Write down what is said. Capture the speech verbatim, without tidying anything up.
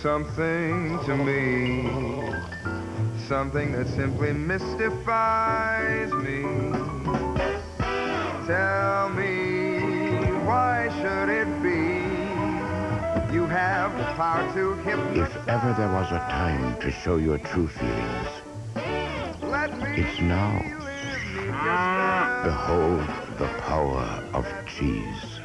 something to me, something that simply mystifies me. Tell me, why should it be you have the power to hypnotize? If ever there was a time to show your true feelings, it's now. Behold the power of cheese.